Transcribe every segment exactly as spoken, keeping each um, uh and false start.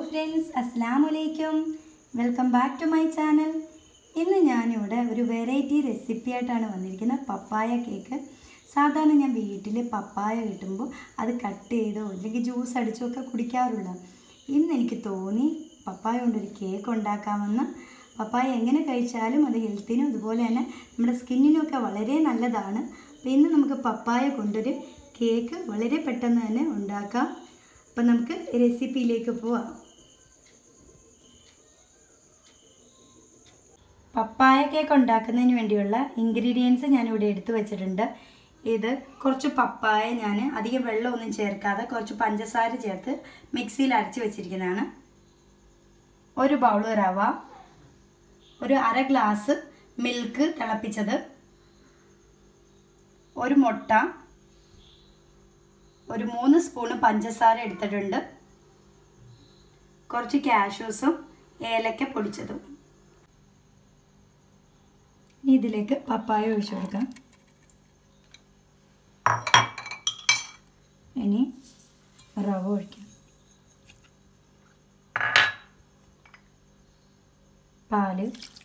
friends, Assalamualaikum. Welcome back to my channel. ഇന്ന് ഞാൻ ഇവിടെ ഒരു വെറൈറ്റി റെസിപ്പി ആയിട്ടാണ് വന്നിരിക്കുന്നത്. പപ്പായ കേക്ക്. സാധാരണ ഞാൻ വീട്ടിൽ പപ്പായ കിട്ടുമ്പോൾ അത് കട്ട് ചെയ്തോ അല്ലെങ്കിൽ ജ്യൂസ് അടിച്ചോ ഒക്കെ കുടിക്കാറുള്ള. ഇന്ന് എനിക്ക് തോന്നി പപ്പായ കൊണ്ടൊരു കേക്ക് ഉണ്ടാക്കാമെന്ന്. പപ്പായ എങ്ങനെ കഴിച്ചാലും അത് ഹെൽത്തിനും അതുപോലെ തന്നെ നമ്മുടെ സ്കിന്നിനും ഒക്കെ വളരെ നല്ലതാണ്. അപ്പോൾ ഇന്ന് നമുക്ക് പപ്പായ കൊണ്ടൊരു കേക്ക് വളരെ പെട്ടെന്ന് തന്നെ ഉണ്ടാക്കാം. അപ്പോൾ നമുക്ക് റെസിപ്പിയിലേക്ക് പോവാം. പപ്പായ കേക്ക് ഉണ്ടാക്കുന്നതിന് വേണ്ടിയുള്ള ഇൻഗ്രീഡിയൻസ് ഞാനിവിടെ എടുത്തു വെച്ചിട്ടുണ്ട്. ഇത് കുറച്ച് പപ്പായ ഞാൻ അധികം വെള്ളമൊന്നും ചേർക്കാതെ കുറച്ച് പഞ്ചസാര ചേർത്ത് മിക്സിയിൽ അരച്ച് വെച്ചിരിക്കുന്നതാണ്. ഒരു ബൗൾ റവ, ഒരു അര ഗ്ലാസ് മിൽക്ക് തിളപ്പിച്ചത്, ഒരു മുട്ട, ഒരു മൂന്ന് സ്പൂൺ പഞ്ചസാര എടുത്തിട്ടുണ്ട്, കുറച്ച് കാഷ്യൂസും ഏലക്ക പൊടിച്ചതും. ഇനി ഇതിലേക്ക് പപ്പായ ഒഴിച്ചു കൊടുക്കാം. ഇനി റവ ഒഴിക്കാം, പാല്,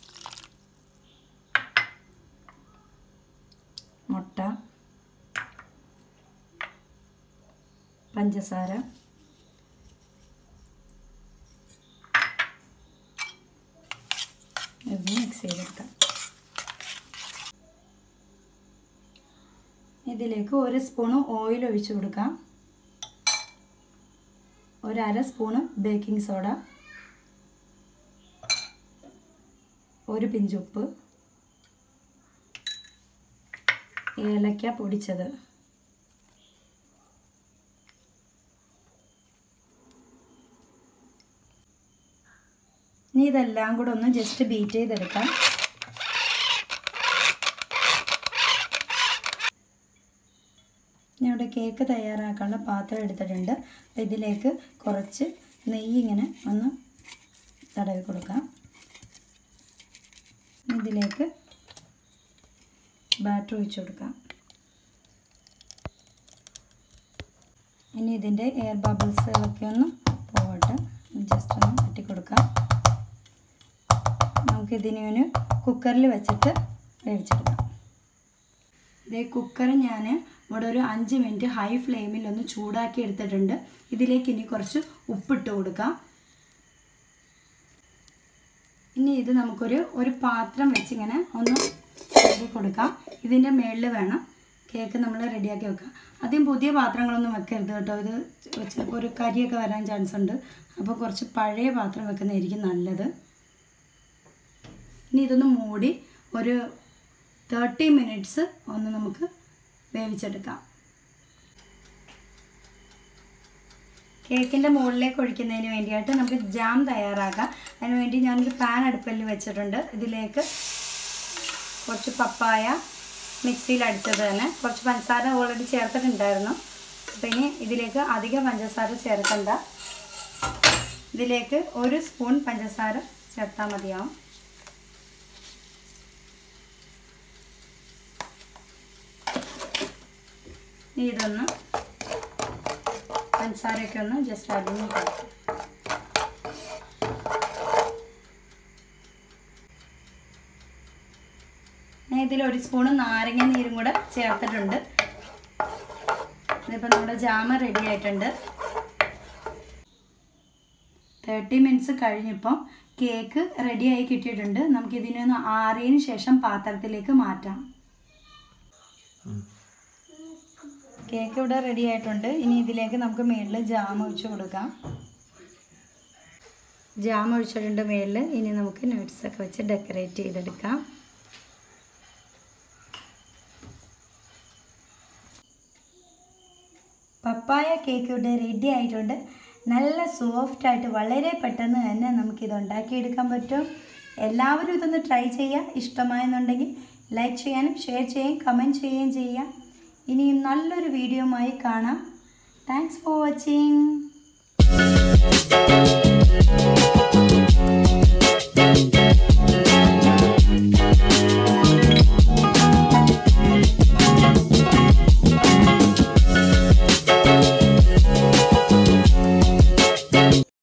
മുട്ട, പഞ്ചസാര, ഇത് മിക്സ് ചെയ്തെടുക്കാം. ഇതിലേക്ക് ഒരു സ്പൂണ് ഓയിൽ ഒഴിച്ചു കൊടുക്കാം, ഒരു അര സ്പൂണ് ബേക്കിംഗ് സോഡ, ഒരു പിഞ്ച് ഉപ്പ്, ഏലക്ക പൊടിച്ചത്, ഇനി ഇതെല്ലാം കൂടെ ഒന്ന് ജസ്റ്റ് ബീറ്റ് ചെയ്തെടുക്കാം. ഞാൻ ഇവിടെ കേക്ക് തയ്യാറാക്കാനുള്ള പാത്രം എടുത്തിട്ടുണ്ട്. അപ്പോൾ ഇതിലേക്ക് കുറച്ച് നെയ്യ് ഇങ്ങനെ ഒന്ന് തടവി കൊടുക്കാം. ഇതിലേക്ക് ബാറ്റർ ഒഴിച്ചു കൊടുക്കാം. ഇനി ഇതിൻ്റെ എയർ ബബിൾസുകളൊക്കെ ഒന്ന് പോകട്ടെ, ജസ്റ്റ് ഒന്ന് തട്ടിക്കൊടുക്കാം. നമുക്കിതിനെ ഒന്ന് കുക്കറിൽ വെച്ചിട്ട് വേവിച്ചെടുക്കാം. ഇതേ കുക്കർ ഞാൻ ഇവിടെ ഒരു അഞ്ച് മിനിറ്റ് ഹൈ ഫ്ലെയിമിൽ ഒന്ന് ചൂടാക്കി എടുത്തിട്ടുണ്ട്. ഇതിലേക്ക് ഇനി കുറച്ച് ഉപ്പിട്ട് കൊടുക്കാം. ഇനി ഇത് നമുക്കൊരു ഒരു പാത്രം വെച്ചിങ്ങനെ ഒന്ന് കഴുകി കൊടുക്കാം. ഇതിൻ്റെ മുകളിൽ വേണം കേക്ക് നമ്മൾ റെഡിയാക്കി വെക്കാം. ആദ്യം പുതിയ പാത്രങ്ങളൊന്നും വെക്കരുത് കേട്ടോ, ഇത് ചിലപ്പോൾ ഒരു കരിയൊക്കെ വരാൻ ചാൻസ് ഉണ്ട്. അപ്പോൾ കുറച്ച് പഴയ പാത്രം വെക്കുന്നതായിരിക്കും നല്ലത്. ഇനി ഇതൊന്ന് മൂടി ഒരു തേർട്ടി മിനിറ്റ്സ് ഒന്ന് നമുക്ക് വേവിച്ചെടുക്കാം. കേക്കിൻ്റെ മുകളിലേക്ക് ഒഴിക്കുന്നതിന് വേണ്ടിയിട്ട് നമുക്ക് ജാം തയ്യാറാക്കാം. അതിന് വേണ്ടി ഞാനൊരു പാൻ അടുപ്പിൽ വെച്ചിട്ടുണ്ട്. ഇതിലേക്ക് കുറച്ച് പപ്പായ മിക്സിയിൽ അടിച്ചത് തന്നെ, കുറച്ച് പഞ്ചസാര ഓൾറെഡി ചേർത്തിട്ടുണ്ടായിരുന്നു. അപ്പോൾ ഇനി ഇതിലേക്ക് അധികം പഞ്ചസാര ചേർക്കണ്ട. ഇതിലേക്ക് ഒരു സ്പൂൺ പഞ്ചസാര ചേർത്താൽ മതിയാവും. ഇതൊന്ന് പഞ്ചസാരയൊക്കെ ഒന്ന് ജസ്റ്റ് അടിഞ്ഞ് കൊടുക്കും. ഞാൻ ഇതിൽ ഒരു സ്പൂണ് നാരങ്ങ നീരും കൂടെ ചേർത്തിട്ടുണ്ട്. ഇതിപ്പോൾ നമ്മുടെ ജാമ റെഡി ആയിട്ടുണ്ട്. തേർട്ടി മിനിറ്റ്സ് കഴിഞ്ഞിപ്പം കേക്ക് റെഡിയായി കിട്ടിയിട്ടുണ്ട്. നമുക്കിതിനൊന്ന് ആറിയതിന് ശേഷം പാത്രത്തിലേക്ക് മാറ്റാം. കേക്ക് ഇവിടെ റെഡി ആയിട്ടുണ്ട്. ഇനി ഇതിലേക്ക് നമുക്ക് മുകളിൽ ജാം ഒഴിച്ച് കൊടുക്കാം. ജാം ഒഴിച്ചിട്ടുണ്ട് മുകളിൽ. ഇനി നമുക്ക് നട്ട്സൊക്കെ വെച്ച് ഡെക്കറേറ്റ് ചെയ്തെടുക്കാം. പപ്പായ കേക്ക് ഇവിടെ റെഡി ആയിട്ടുണ്ട്. നല്ല സോഫ്റ്റായിട്ട് വളരെ പെട്ടെന്ന് തന്നെ നമുക്കിത് ഉണ്ടാക്കിയെടുക്കാൻ പറ്റും. എല്ലാവരും ഇതൊന്ന് ട്രൈ ചെയ്യുക. ഇഷ്ടമായെന്നുണ്ടെങ്കിൽ ലൈക്ക് ചെയ്യാനും ഷെയർ ചെയ്യുകയും കമൻറ്റ് ചെയ്യുകയും ചെയ്യുക. ഇനിയും നല്ലൊരു വീഡിയോയുമായി കാണാം. Thanks for watching.